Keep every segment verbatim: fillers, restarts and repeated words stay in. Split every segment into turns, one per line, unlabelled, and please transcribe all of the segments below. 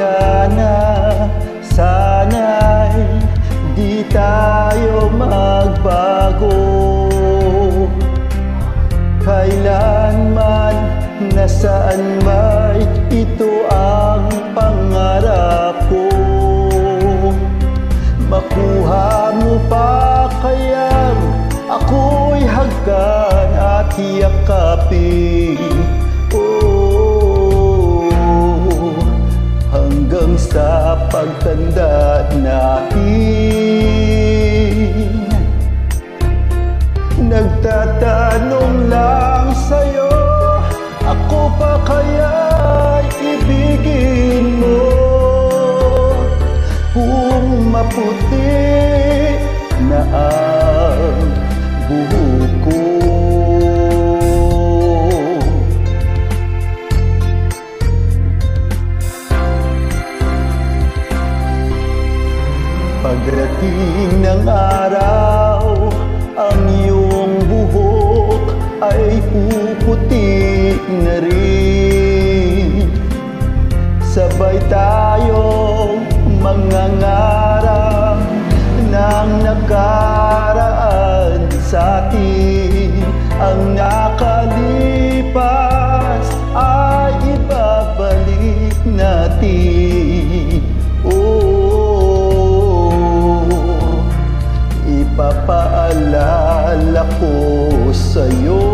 sana, sana'y di tayo magbago. Kailanman, nasaan may ito ang pangarap ko. Makuha mo pa kayang ako'y hagkan at yakapin, oh, hanggang sa pagtanda natin. Nagtatanong lang sa'yo, ako pa kaya'y ibigin mo? Kung maputi na ang buhok ko, pagdating ng araw, ang iyong buhok ay puputi na rin. Sabay tayong mangangarap ng nakaraan sa atin. Ang nakalipas ay ibabalik natin. Oh, ipapaalala ko sa'yo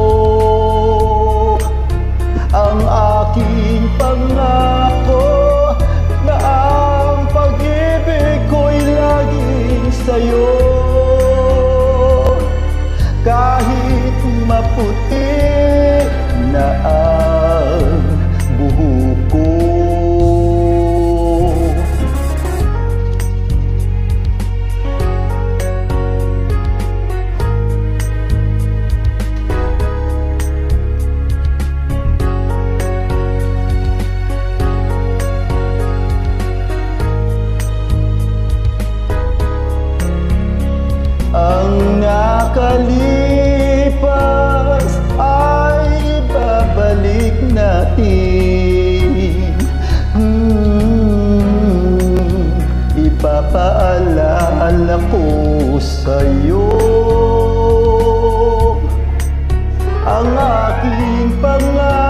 ang aking pangako na ang pag-ibig ko'y laging sa'yo. Kahit maputi na ang buhok ko. Ang nakalipas ay babalik natin. hmm, Ipapaalala ko sa'yo ang aking pangarap